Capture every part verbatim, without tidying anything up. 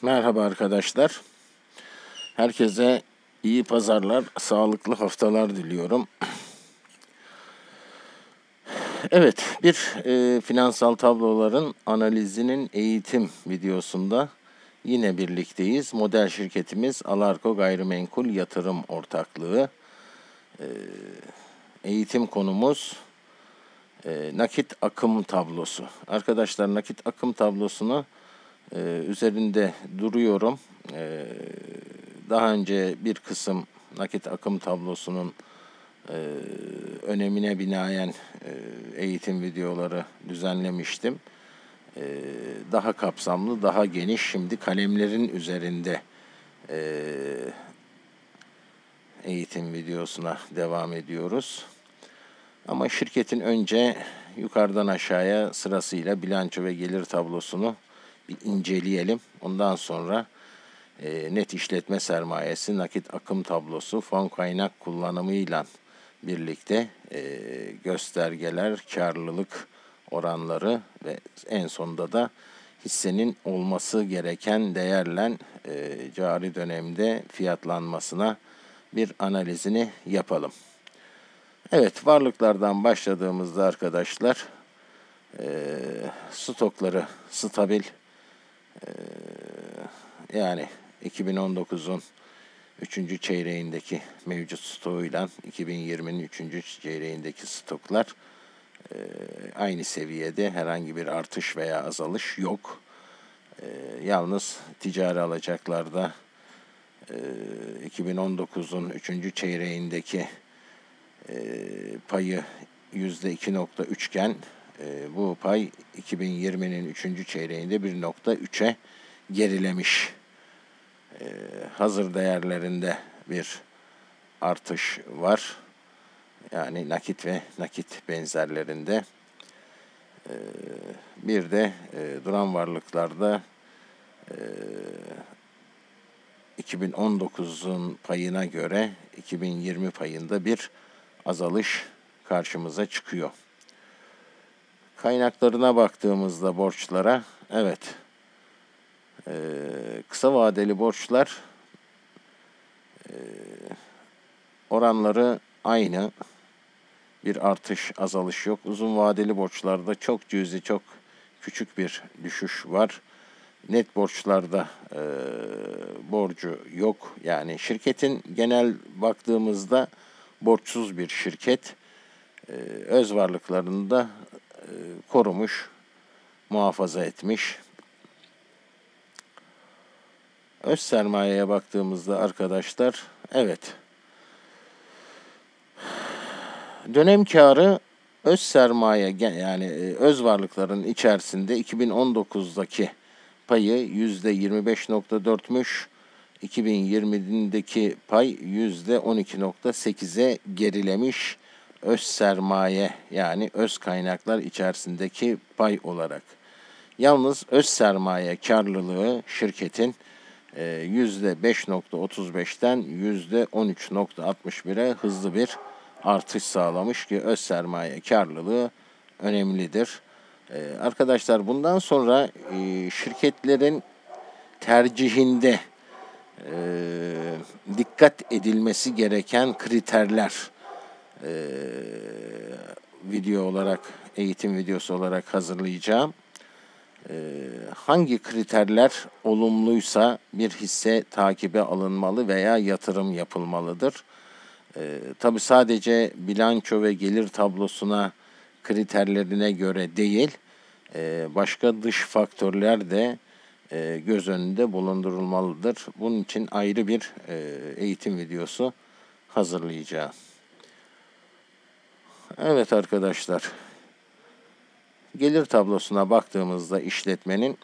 Merhaba arkadaşlar. Herkese iyi pazarlar, sağlıklı haftalar diliyorum. Evet, bir e, finansal tabloların analizinin eğitim videosunda yine birlikteyiz. Model şirketimiz Alarko Gayrimenkul Yatırım Ortaklığı. E, eğitim konumuz e, nakit akım tablosu. Arkadaşlar, nakit akım tablosunu e, üzerinde duruyorum. E, Daha önce bir kısım nakit akım tablosunun e, önemine binaen e, eğitim videoları düzenlemiştim. E, daha kapsamlı, daha geniş, şimdi kalemlerin üzerinde e, eğitim videosuna devam ediyoruz. Ama şirketin önce yukarıdan aşağıya sırasıyla bilanço ve gelir tablosunu bir inceleyelim. Ondan sonra E, net işletme sermayesi, nakit akım tablosu, fon kaynak kullanımıyla birlikte e, göstergeler, karlılık oranları ve en sonunda da hissenin olması gereken değerle e, cari dönemde fiyatlanmasına bir analizini yapalım. Evet, varlıklardan başladığımızda arkadaşlar e, stokları stabil, e, yani iki bin on dokuzun üçüncü çeyreğindeki mevcut stoğuyla iki bin yirminin üçüncü çeyreğindeki stoklar e, aynı seviyede, herhangi bir artış veya azalış yok. E, yalnız ticari alacaklarda e, iki bin on dokuzun üçüncü çeyreğindeki e, payı yüzde iki nokta üç iken e, bu pay iki bin yirminin üçüncü çeyreğinde bir nokta üçe gerilemiş. Ee, hazır değerlerinde bir artış var. Yani nakit ve nakit benzerlerinde. Ee, bir de e, duran varlıklarda e, iki bin on dokuzun payına göre iki bin yirmi payında bir azalış karşımıza çıkıyor. Kaynaklarına baktığımızda borçlara, evet, e, kısa vadeli borçlar e, oranları aynı. Bir artış, azalış yok. Uzun vadeli borçlarda çok cüzi, çok küçük bir düşüş var. Net borçlarda e, borcu yok. Yani şirketin genel baktığımızda borçsuz bir şirket. E, öz varlıklarını da e, korumuş, muhafaza etmiş. Öz sermayeye baktığımızda arkadaşlar, evet, dönem kârı öz sermaye, yani öz varlıkların içerisinde iki bin on dokuzdaki payı yüzde yirmi beş nokta dörtmüş. iki bin yirmideki pay yüzde on iki nokta sekize gerilemiş öz sermaye, yani öz kaynaklar içerisindeki pay olarak. Yalnız öz sermaye karlılığı şirketin yüzde beş nokta otuz beşten yüzde on üç nokta altmış bire hızlı bir artış sağlamış ki öz sermaye karlılığı önemlidir. Ee, arkadaşlar, bundan sonra e, şirketlerin tercihinde e, dikkat edilmesi gereken kriterler e, video olarak, eğitim videosu olarak hazırlayacağım. E, hangi kriterler olumluysa bir hisse takibe alınmalı veya yatırım yapılmalıdır. E, tabii sadece bilanço ve gelir tablosuna, kriterlerine göre değil, e, başka dış faktörler de e, göz önünde bulundurulmalıdır. Bunun için ayrı bir e, eğitim videosu hazırlayacağım. Evet arkadaşlar, gelir tablosuna baktığımızda işletmenin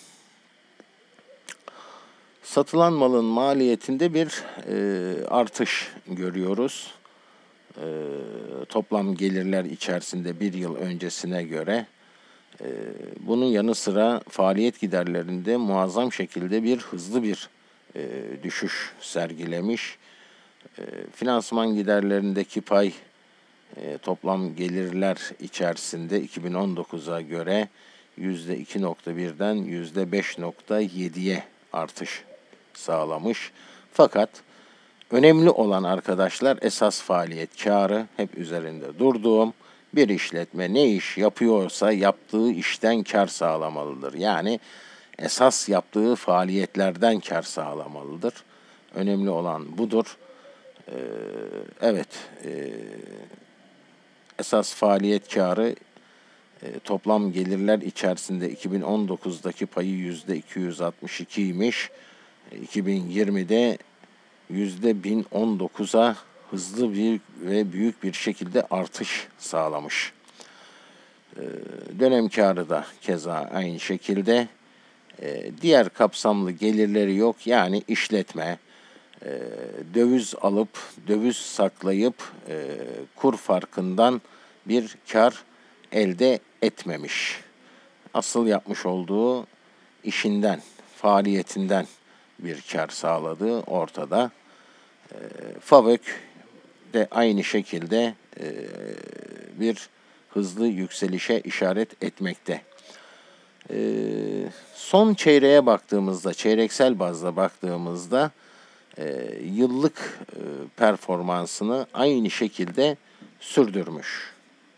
satılan malın maliyetinde bir e, artış görüyoruz. E, toplam gelirler içerisinde bir yıl öncesine göre. E, bunun yanı sıra faaliyet giderlerinde muazzam şekilde bir hızlı bir e, düşüş sergilemiş. E, finansman giderlerindeki pay e, toplam gelirler içerisinde iki bin on dokuza göre yüzde iki nokta birden yüzde beş nokta yediye artış sağlamış. Fakat önemli olan arkadaşlar esas faaliyet kârı, hep üzerinde durduğum, bir işletme ne iş yapıyorsa yaptığı işten kar sağlamalıdır. Yani esas yaptığı faaliyetlerden kar sağlamalıdır. Önemli olan budur. Ee, evet, e, esas faaliyet kârı e, toplam gelirler içerisinde iki bin on dokuzdaki payı yüzde iki yüz altmış ikiymiş. iki bin yirmide yüzde bin on dokuza hızlı bir ve büyük bir şekilde artış sağlamış. Ee, dönem kârı da keza aynı şekilde. Ee, diğer kapsamlı gelirleri yok. Yani işletme, e, döviz alıp, döviz saklayıp e, kur farkından bir kar elde etmemiş. Asıl yapmış olduğu işinden, faaliyetinden bir kar sağladığı ortada. E, FAVÖK de aynı şekilde e, bir hızlı yükselişe işaret etmekte. E, son çeyreğe baktığımızda, çeyreksel bazda baktığımızda e, yıllık e, performansını aynı şekilde sürdürmüş.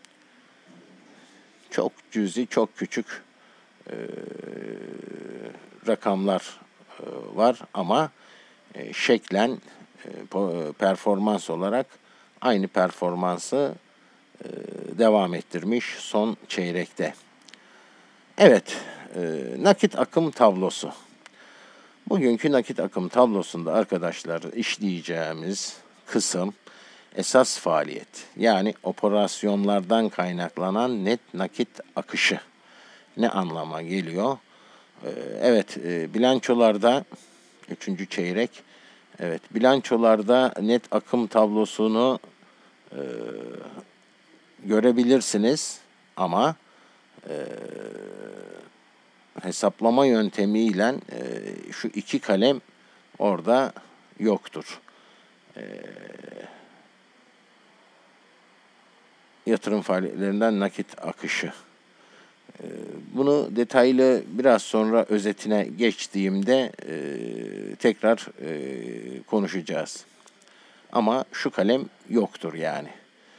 Çok cüzi, çok küçük e, rakamlar e, var ama e, şeklen e, performans olarak aynı performansı e, devam ettirmiş son çeyrekte. Evet, e, nakit akım tablosu. Bugünkü nakit akım tablosunda arkadaşlar işleyeceğimiz kısım esas faaliyet. Yani operasyonlardan kaynaklanan net nakit akışı. Ne anlama geliyor? Ee, evet, e, bilançolarda üçüncü çeyrek, evet bilançolarda net akım tablosunu e, görebilirsiniz ama e, hesaplama yöntemiyle e, şu iki kalem orada yoktur. E, yatırım faaliyetlerinden nakit akışı. E, bunu detaylı biraz sonra özetine geçtiğimde e, tekrar e, konuşacağız. Ama şu kalem yoktur yani.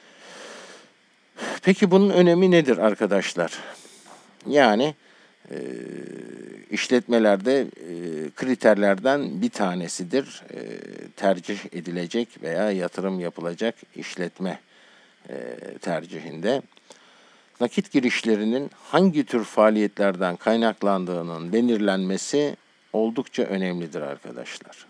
Peki bunun önemi nedir arkadaşlar? Yani e, işletmelerde e, kriterlerden bir tanesidir. E, tercih edilecek veya yatırım yapılacak işletme e, tercihinde. Nakit girişlerinin hangi tür faaliyetlerden kaynaklandığının belirlenmesi oldukça önemlidir arkadaşlar.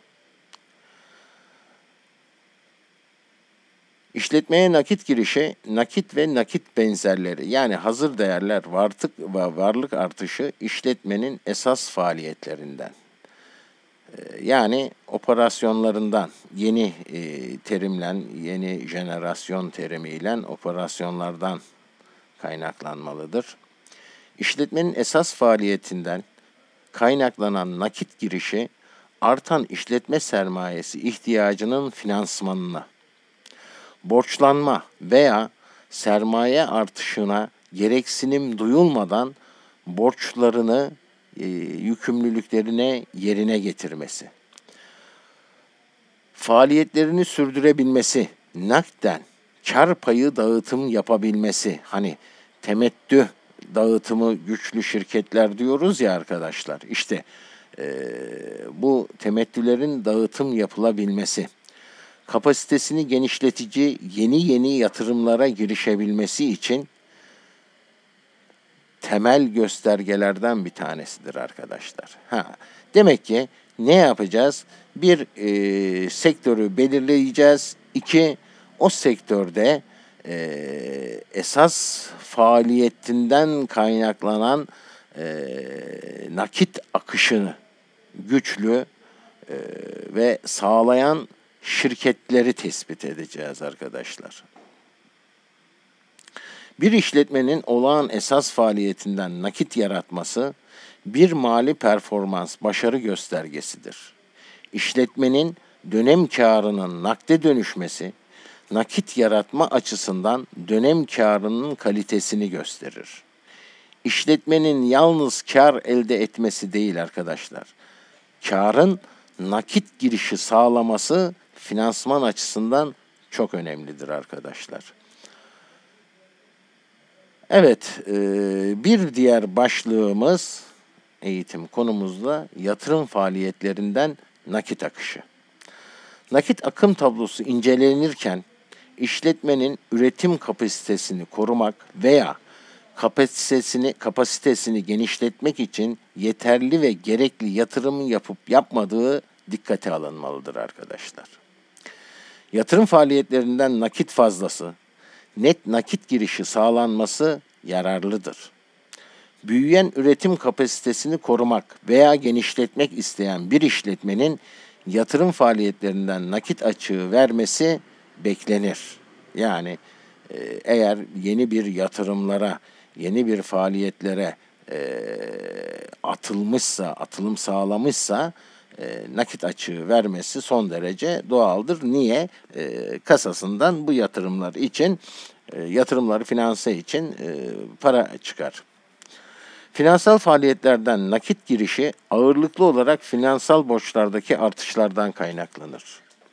İşletmeye nakit girişi, nakit ve nakit benzerleri yani hazır değerler, varlık ve varlık artışı işletmenin esas faaliyetlerinden. Yani operasyonlarından, yeni e, terimlen, yeni jenerasyon terimiyle operasyonlardan kaynaklanmalıdır. İşletmenin esas faaliyetinden kaynaklanan nakit girişi, artan işletme sermayesi ihtiyacının finansmanına, borçlanma veya sermaye artışına gereksinim duyulmadan borçlarını, e, yükümlülüklerine yerine getirmesi, faaliyetlerini sürdürebilmesi, nakden kar payı dağıtım yapabilmesi, hani temettü dağıtımı güçlü şirketler diyoruz ya arkadaşlar, işte e, bu temettülerin dağıtım yapılabilmesi, kapasitesini genişletici yeni yeni yatırımlara girişebilmesi için temel göstergelerden bir tanesidir arkadaşlar. Ha, demek ki ne yapacağız? Bir, e, sektörü belirleyeceğiz. İki, o sektörde e, esas faaliyetinden kaynaklanan e, nakit akışını güçlü e, ve sağlayan şirketleri tespit edeceğiz arkadaşlar. Bir işletmenin olağan esas faaliyetinden nakit yaratması bir mali performans başarı göstergesidir. İşletmenin dönem kârının nakde dönüşmesi, nakit yaratma açısından dönem kârının kalitesini gösterir. İşletmenin yalnız kâr elde etmesi değil arkadaşlar. kârın nakit girişi sağlaması finansman açısından çok önemlidir arkadaşlar. Evet, bir diğer başlığımız eğitim konumuzda yatırım faaliyetlerinden nakit akışı. Nakit akım tablosu incelenirken işletmenin üretim kapasitesini korumak veya kapasitesini kapasitesini genişletmek için yeterli ve gerekli yatırımı yapıp yapmadığı dikkate alınmalıdır arkadaşlar. Yatırım faaliyetlerinden nakit fazlası, net nakit girişi sağlanması yararlıdır. Büyüyen üretim kapasitesini korumak veya genişletmek isteyen bir işletmenin yatırım faaliyetlerinden nakit açığı vermesi beklenir. Yani e, eğer yeni bir yatırımlara, yeni bir faaliyetlere e, atılmışsa, atılım sağlamışsa e, nakit açığı vermesi son derece doğaldır. Niye? E, kasasından bu yatırımlar için, e, yatırımları finanse için e, para çıkar. Finansal faaliyetlerden nakit girişi ağırlıklı olarak finansal borçlardaki artışlardan kaynaklanır.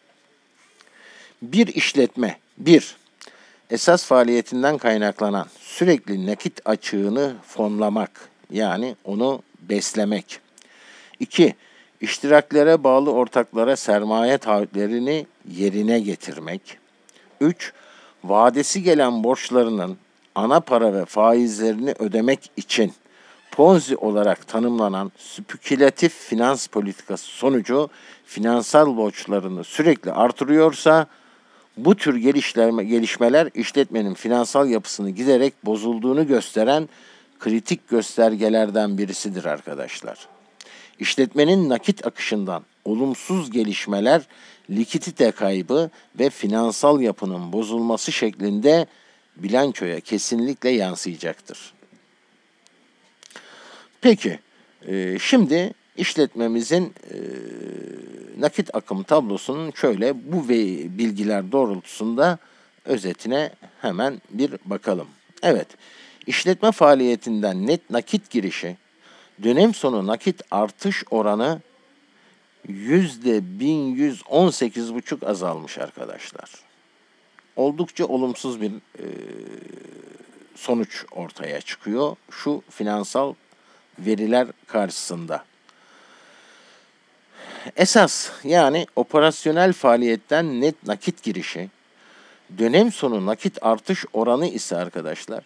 Bir işletme, bir, esas faaliyetinden kaynaklanan sürekli nakit açığını fonlamak, yani onu beslemek. İki, iştiraklere bağlı ortaklara sermaye taahhütlerini yerine getirmek. Üç, vadesi gelen borçlarının ana para ve faizlerini ödemek için Ponzi olarak tanımlanan spekülatif finans politikası sonucu finansal borçlarını sürekli artırıyorsa, bu tür gelişme, gelişmeler işletmenin finansal yapısını giderek bozulduğunu gösteren kritik göstergelerden birisidir arkadaşlar. İşletmenin nakit akışından olumsuz gelişmeler, likidite kaybı ve finansal yapının bozulması şeklinde bilançoya kesinlikle yansıyacaktır. Peki, e, şimdi işletmemizin e, nakit akım tablosunun şöyle bu ve bilgiler doğrultusunda özetine hemen bir bakalım. Evet, işletme faaliyetinden net nakit girişi, dönem sonu nakit artış oranı yüzde bin yüz on sekiz buçuk azalmış arkadaşlar. Oldukça olumsuz bir e, sonuç ortaya çıkıyor şu finansal veriler karşısında. Esas, yani operasyonel faaliyetten net nakit girişi, dönem sonu nakit artış oranı ise arkadaşlar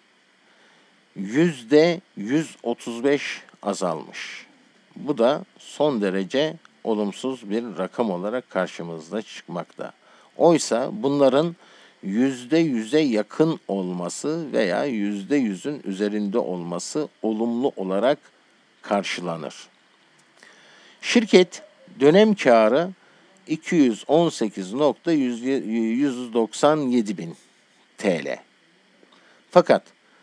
yüzde yüz otuz beş azalmış. Bu da son derece olumsuz bir rakam olarak karşımızda çıkmakta. Oysa bunların yüzde yüze yakın olması veya yüzde yüzün üzerinde olması olumlu olarak karşılanır. Şirket dönem kârı iki yüz on sekiz nokta yüz doksan yedi bin T L. Fakat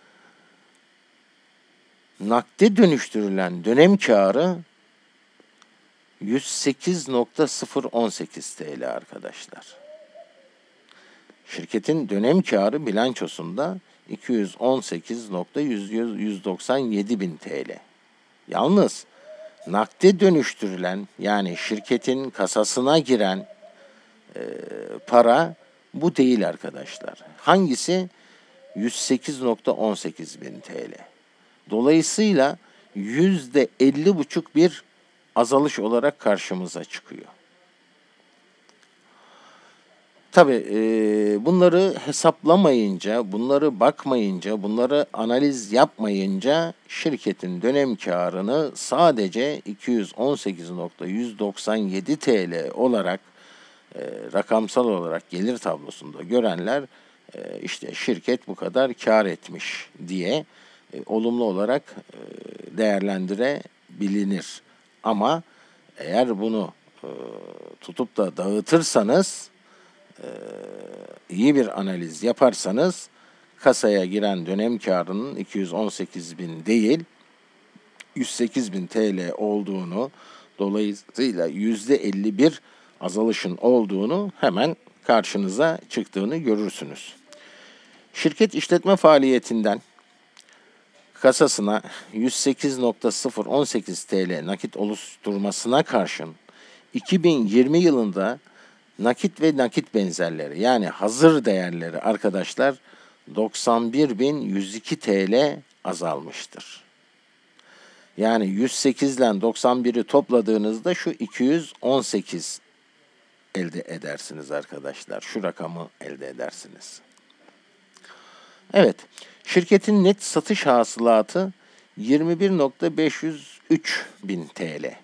nakde dönüştürülen dönem kârı yüz sekiz nokta sıfır on sekiz T L arkadaşlar. Şirketin dönem kârı bilançosunda iki yüz on sekiz nokta yüz doksan yedi bin T L. Yalnız nakde dönüştürülen, yani şirketin kasasına giren e, para bu değil arkadaşlar. Hangisi? yüz sekiz nokta on sekiz bin T L. Dolayısıyla yüzde elli buçuk bir azalış olarak karşımıza çıkıyor. Tabii e, bunları hesaplamayınca, bunları bakmayınca, bunları analiz yapmayınca şirketin dönem kârını sadece iki yüz on sekiz nokta yüz doksan yedi T L olarak e, rakamsal olarak gelir tablosunda görenler e, işte şirket bu kadar kâr etmiş diye e, olumlu olarak e, değerlendirebilinir. Ama eğer bunu e, tutup da dağıtırsanız, Ee, iyi bir analiz yaparsanız kasaya giren dönem kârının iki yüz on sekiz bin değil yüz sekiz bin T L olduğunu, dolayısıyla yüzde elli bir azalışın olduğunu hemen karşınıza çıktığını görürsünüz. Şirket işletme faaliyetinden kasasına yüz sekiz nokta sıfır on sekiz T L nakit oluşturmasına karşın iki bin yirmi yılında nakit ve nakit benzerleri yani hazır değerleri arkadaşlar doksan bir bin yüz iki T L azalmıştır. Yani yüz sekiz ile doksan biri topladığınızda şu iki yüz on sekiz elde edersiniz arkadaşlar. Şu rakamı elde edersiniz. Evet, şirketin net satış hasılatı yirmi bir milyon beş yüz üç bin T L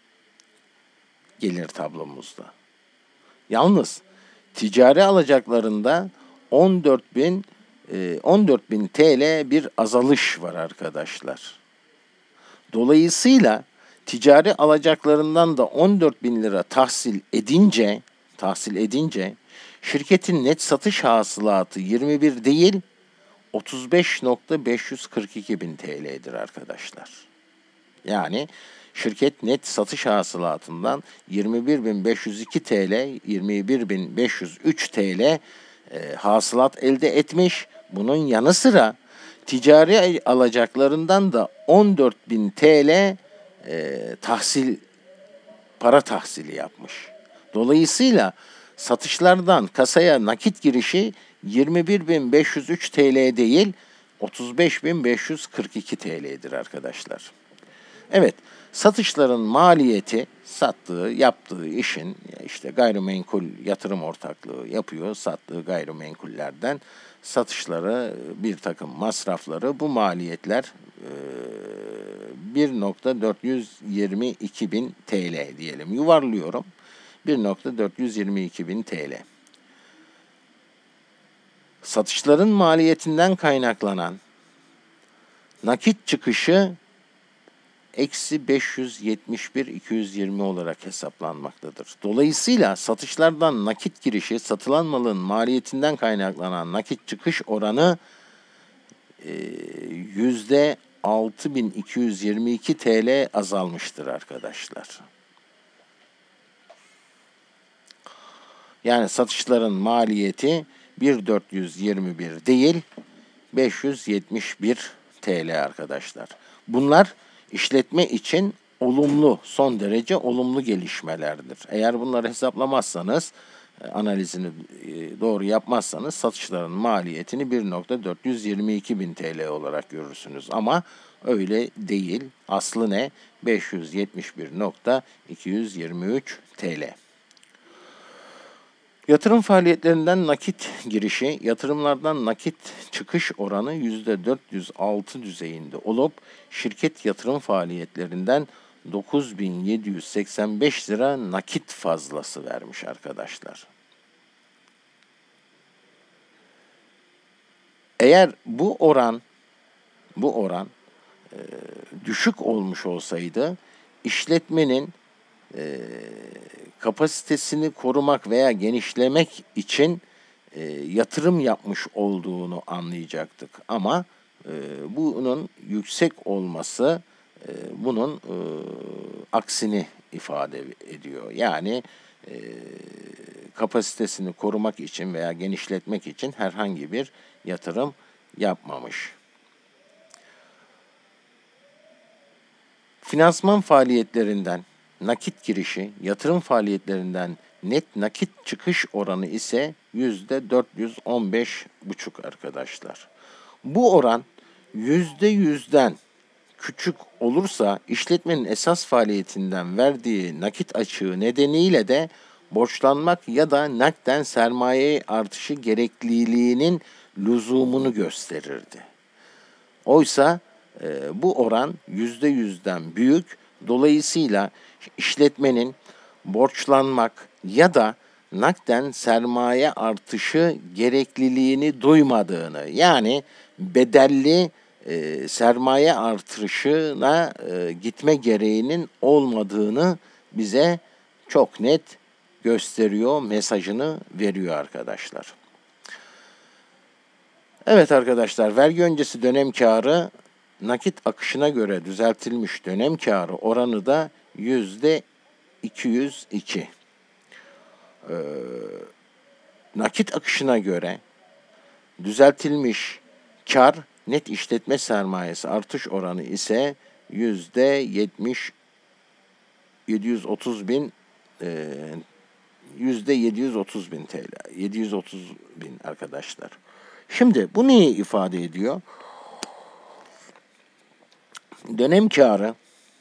gelir tablomuzda. Yalnız ticari alacaklarında on dört bin on dört bin T L bir azalış var arkadaşlar. Dolayısıyla ticari alacaklarından da on dört bin lira tahsil edince, tahsil edince şirketin net satış hasılatı yirmi bir değil otuz beş milyon beş yüz kırk iki bin T L'dir arkadaşlar. Yani şirket net satış hasılatından yirmi bir bin beş yüz iki T L, yirmi bir bin beş yüz üç T L e, hasılat elde etmiş. Bunun yanı sıra ticari alacaklarından da on dört bin T L e, tahsil para tahsili yapmış. Dolayısıyla satışlardan kasaya nakit girişi yirmi bir bin beş yüz üç T L değil otuz beş bin beş yüz kırk iki T L'dir arkadaşlar. Evet, satışların maliyeti sattığı, yaptığı işin işte gayrimenkul yatırım ortaklığı yapıyor, sattığı gayrimenkullerden satışları, bir takım masrafları, bu maliyetler bir milyon dört yüz yirmi iki bin T L diyelim. Yuvarlıyorum. bir milyon dört yüz yirmi iki bin T L. Satışların maliyetinden kaynaklanan nakit çıkışı eksi beş yüz yetmiş bir bin iki yüz yirmi olarak hesaplanmaktadır. Dolayısıyla satışlardan nakit girişi, satılan malın maliyetinden kaynaklanan nakit çıkış oranı yüzde altı bin iki yüz yirmi iki T L azalmıştır arkadaşlar. Yani satışların maliyeti bir bin dört yüz yirmi bir değil beş yüz yetmiş bir T L arkadaşlar. Bunlar işletme için olumlu, son derece olumlu gelişmelerdir. Eğer bunları hesaplamazsanız, analizini doğru yapmazsanız satışların maliyetini bir milyon dört yüz yirmi iki bin T L olarak görürsünüz. Ama öyle değil. Aslı ne? beş yüz yetmiş bir bin iki yüz yirmi üç T L. Yatırım faaliyetlerinden nakit girişi, yatırımlardan nakit çıkış oranı yüzde dört yüz altı düzeyinde olup şirket yatırım faaliyetlerinden dokuz bin yedi yüz seksen beş lira nakit fazlası vermiş arkadaşlar. Eğer bu oran bu oran e, düşük olmuş olsaydı işletmenin e, kapasitesini korumak veya genişlemek için e, yatırım yapmış olduğunu anlayacaktık. Ama e, bunun yüksek olması e, bunun e, aksini ifade ediyor. Yani e, kapasitesini korumak için veya genişletmek için herhangi bir yatırım yapmamış. Finansman faaliyetlerinden nakit girişi, yatırım faaliyetlerinden net nakit çıkış oranı ise yüzde dört yüz on beş buçuk arkadaşlar. Bu oran yüzde yüzden küçük olursa işletmenin esas faaliyetinden verdiği nakit açığı nedeniyle de borçlanmak ya da nakden sermaye artışı gerekliliğinin lüzumunu gösterirdi. Oysa e, bu oran yüzde yüzden büyük. Dolayısıyla işletmenin borçlanmak ya da nakden sermaye artışı gerekliliğini duymadığını, yani bedelli e, sermaye artışına e, gitme gereğinin olmadığını bize çok net gösteriyor, mesajını veriyor arkadaşlar. Evet arkadaşlar, vergi öncesi dönem kârı nakit akışına göre düzeltilmiş dönem kârı oranı da yüzde iki yüz iki. Ee, nakit akışına göre düzeltilmiş kar Net işletme sermayesi artış oranı ise yüzde yetmiş, yedi yüz otuz bin, e, yüzde yedi yüz otuz bin T L, yedi yüz otuz bin arkadaşlar. Şimdi bu neyi ifade ediyor? Dönem kârı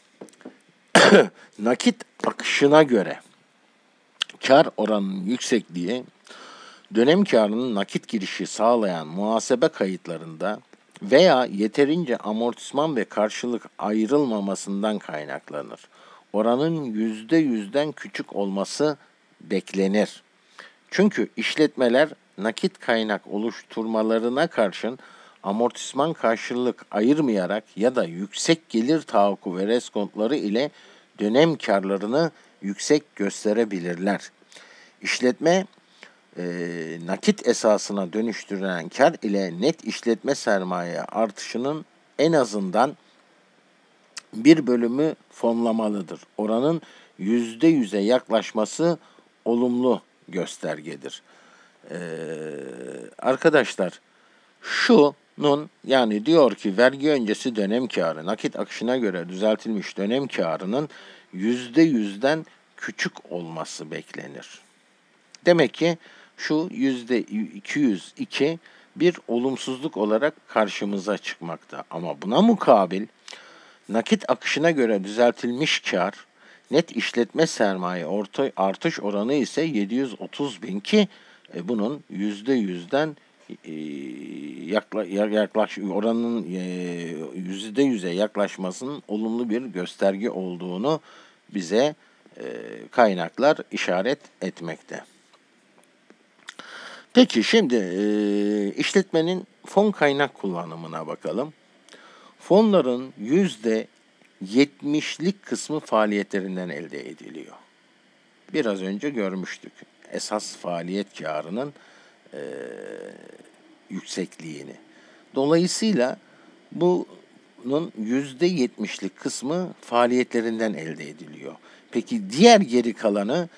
nakit akışına göre kar oranının yüksekliği, dönem kârının nakit girişi sağlayan muhasebe kayıtlarında veya yeterince amortisman ve karşılık ayrılmamasından kaynaklanır. Oranın yüzde yüzden küçük olması beklenir. Çünkü işletmeler nakit kaynak oluşturmalarına karşın amortisman karşılık ayırmayarak ya da yüksek gelir tahakkü ve reskontları ile dönem karlarını yüksek gösterebilirler. İşletme e, nakit esasına dönüştürülen kar ile net işletme sermaye artışının en azından bir bölümü fonlamalıdır. Oranın yüzde yüze yaklaşması olumlu göstergedir. Ee, arkadaşlar şunun yani diyor ki vergi öncesi dönem kârı nakit akışına göre düzeltilmiş dönem kârının yüzde yüzden küçük olması beklenir. Demek ki şu yüzde iki yüz iki bir olumsuzluk olarak karşımıza çıkmakta. Ama buna mukabil nakit akışına göre düzeltilmiş kar, net işletme sermaye orta artış oranı ise yedi yüz otuz bin ki e, bunun yüzde yüzden e, yakla, yaklaş oranın e, yüzde yüze yaklaşmasının olumlu bir gösterge olduğunu bize e, kaynaklar işaret etmekte. Peki şimdi e, işletmenin fon kaynak kullanımına bakalım. Fonların yüzde yetmişlik kısmı faaliyetlerinden elde ediliyor. Biraz önce görmüştük. Esas faaliyet karının e, yüksekliğini. Dolayısıyla bunun yüzde yetmişlik kısmı faaliyetlerinden elde ediliyor. Peki diğer geri kalanı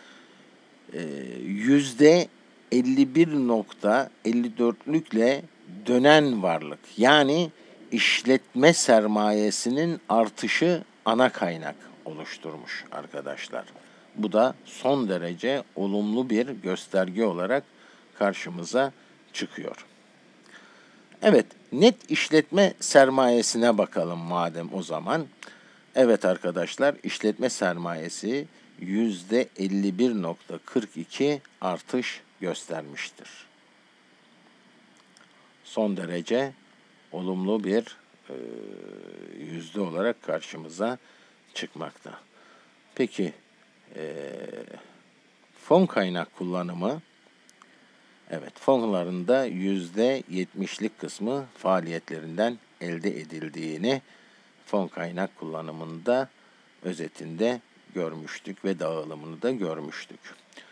yüzde elli bir nokta elli dörtlükle dönen varlık. Yani işletme sermayesinin artışı ana kaynak oluşturmuş arkadaşlar. Bu da son derece olumlu bir gösterge olarak karşımıza çıkıyor. Evet, net işletme sermayesine bakalım madem o zaman. Evet arkadaşlar, işletme sermayesi yüzde elli bir nokta kırk iki artış göstermiştir. Son derece olumlu bir e, yüzde olarak karşımıza çıkmakta. Peki e, fon kaynak kullanımı, evet fonlarında yüzde yetmişlik kısmı faaliyetlerinden elde edildiğini fon kaynak kullanımında özetinde görmüştük ve dağılımını da görmüştük.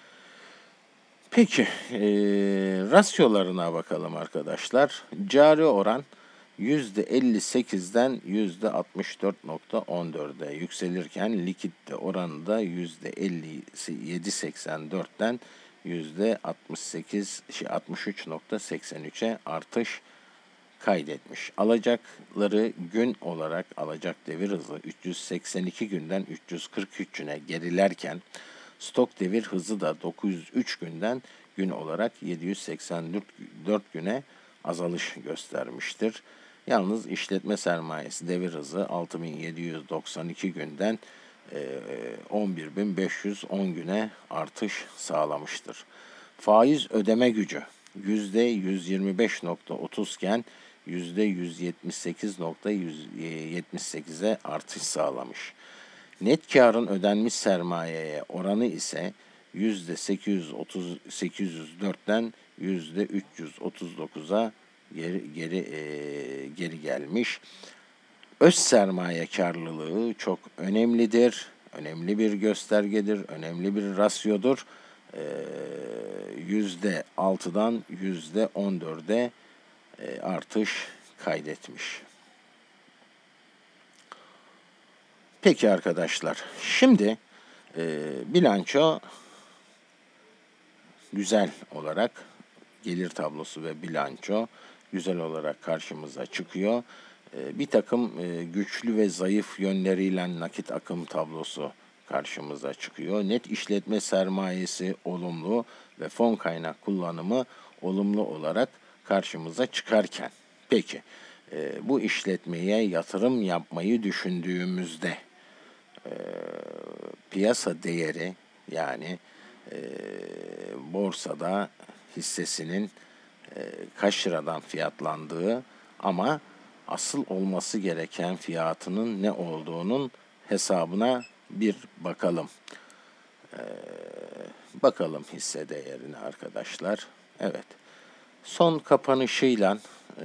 Peki, e, rasyolarına bakalım arkadaşlar. Cari oran yüzde elli sekizden yüzde altmış dört nokta on dörde yükselirken likitte oranı da yüzde elli yedi nokta seksen dörtten yüzde altmış sekiz, altmış üç nokta seksen üçe artış kaydetmiş. Alacakları gün olarak alacak devir hızı üç yüz seksen iki günden üç yüz kırk üç güne gerilerken stok devir hızı da dokuz yüz üç günden gün olarak yedi yüz seksen dört güne azalış göstermiştir. Yalnız işletme sermayesi devir hızı altı bin yedi yüz doksan iki günden on bir bin beş yüz on güne artış sağlamıştır. Faiz ödeme gücü yüzde yüz yirmi beş nokta otuz iken yüzde yüz yetmiş sekiz nokta yetmiş sekize artış sağlamış. Net karın ödenmiş sermayeye oranı ise yüzde sekiz yüz otuz sekiz yüz dörtten yüzde üç yüz otuz dokuza geri geri e, geri gelmiş. Öz sermaye karlılığı çok önemlidir. Önemli bir göstergedir, önemli bir rasyodur. E, yüzde altıdan yüzde on dörde e, artış kaydetmiş. Peki arkadaşlar, şimdi e, bilanço güzel olarak gelir tablosu ve bilanço güzel olarak karşımıza çıkıyor. Bir takım güçlü ve zayıf yönleriyle nakit akım tablosu karşımıza çıkıyor. Net işletme sermayesi olumlu ve fon kaynak kullanımı olumlu olarak karşımıza çıkarken, peki bu işletmeye yatırım yapmayı düşündüğümüzde piyasa değeri, yani borsada hissesinin kaç liradan fiyatlandığı ama asıl olması gereken fiyatının ne olduğunun hesabına bir bakalım. Ee, bakalım hisse değerine arkadaşlar. Evet. Son kapanışıyla e,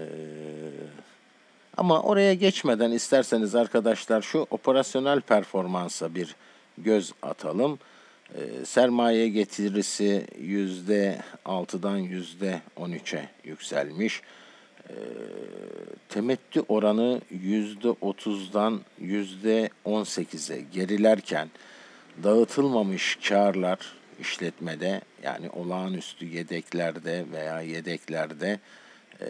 ama oraya geçmeden isterseniz arkadaşlar şu operasyonel performansa bir göz atalım. E, sermaye getirisi yüzde altıdan yüzde on üçe yükselmiş. E, temettü oranı yüzde otuzdan yüzde on sekize gerilerken dağıtılmamış kârlar işletmede, yani olağanüstü yedeklerde veya yedeklerde e,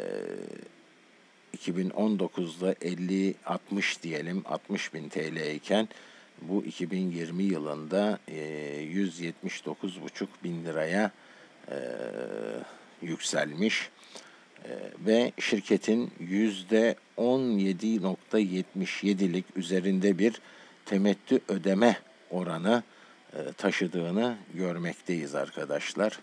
iki bin on dokuzda elli altmış diyelim altmış bin T L iken bu iki bin yirmi yılında e, yüz yetmiş dokuz buçuk bin liraya e, yükselmiş e, ve şirketin yüzde on yedi nokta yetmiş yedilik üzerinde bir temettü ödeme oranı e, taşıdığını görmekteyiz arkadaşlar.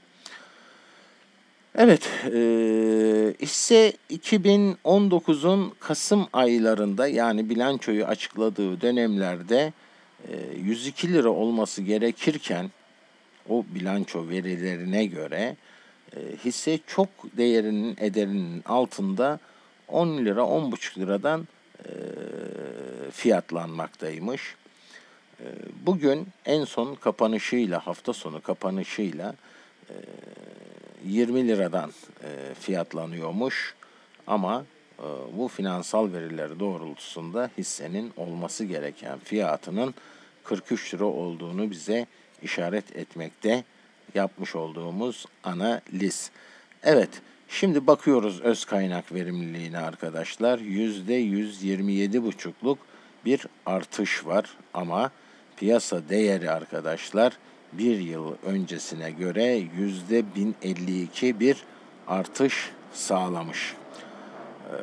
Evet, e, hisse iki bin on dokuzun Kasım aylarında, yani bilançoyu açıkladığı dönemlerde e, yüz iki lira olması gerekirken o bilanço verilerine göre e, hisse çok değerinin ederinin altında on lira on buçuk liradan e, fiyatlanmaktaymış. E, bugün en son kapanışıyla, hafta sonu kapanışıyla e, yirmi liradan e, fiyatlanıyormuş ama e, bu finansal veriler doğrultusunda hissenin olması gereken fiyatının kırk üç lira olduğunu bize işaret etmekte yapmış olduğumuz analiz. Evet, şimdi bakıyoruz öz kaynak verimliliğine arkadaşlar. yüzde yüz yirmi yedi buçukluk bir artış var ama piyasa değeri arkadaşlar bir yıl öncesine göre yüzde bin elli iki bir artış sağlamış. Ee,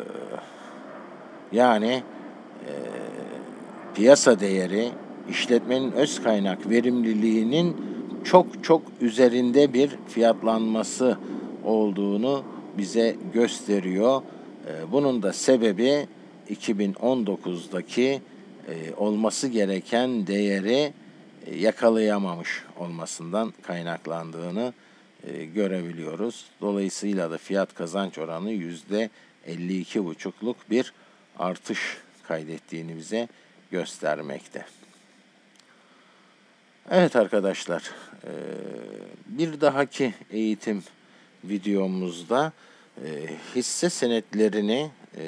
yani e, piyasa değeri işletmenin öz kaynak verimliliğinin çok çok üzerinde bir fiyatlanması olduğunu bize gösteriyor. Ee, bunun da sebebi iki bin on dokuzdaki e, olması gereken değeri e, yakalayamamış olmasından kaynaklandığını e, görebiliyoruz. Dolayısıyla da fiyat kazanç oranı yüzde elli iki buçukluk bir artış kaydettiğini bize göstermekte. Evet arkadaşlar, e, bir dahaki eğitim videomuzda e, hisse senetlerini e,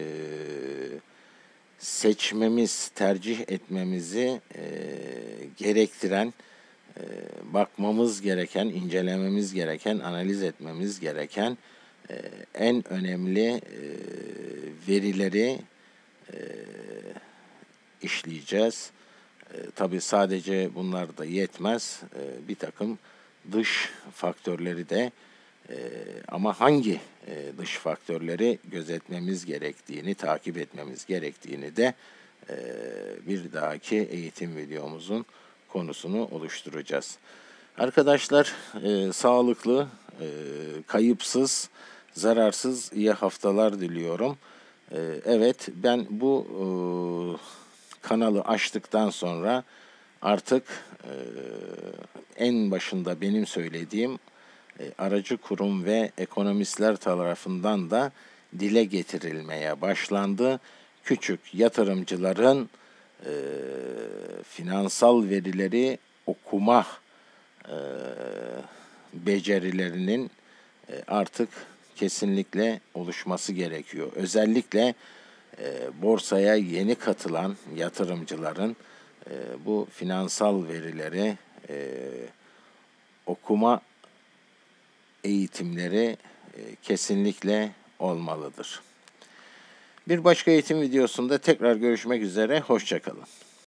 seçmemiz, tercih etmemizi e, gerektiren, e, bakmamız gereken, incelememiz gereken, analiz etmemiz gereken e, en önemli e, verileri e, işleyeceğiz. E, tabii sadece bunlar da yetmez. E, bir takım dış faktörleri de e, ama hangi e, dış faktörleri gözetmemiz gerektiğini, takip etmemiz gerektiğini de e, bir dahaki eğitim videomuzun konusunu oluşturacağız. Arkadaşlar e, sağlıklı, e, kayıpsız, zararsız iyi haftalar diliyorum. E, evet, ben bu e, kanalı açtıktan sonra artık e, en başında benim söylediğim e, aracı kurum ve ekonomistler tarafından da dile getirilmeye başlandı. Küçük yatırımcıların e, finansal verileri okuma e, becerilerinin e, artık kesinlikle oluşması gerekiyor. Özellikle e, borsaya yeni katılan yatırımcıların e, bu finansal verileri e, okuma eğitimleri e, kesinlikle olmalıdır. Bir başka eğitim videosunda tekrar görüşmek üzere, hoşça kalın.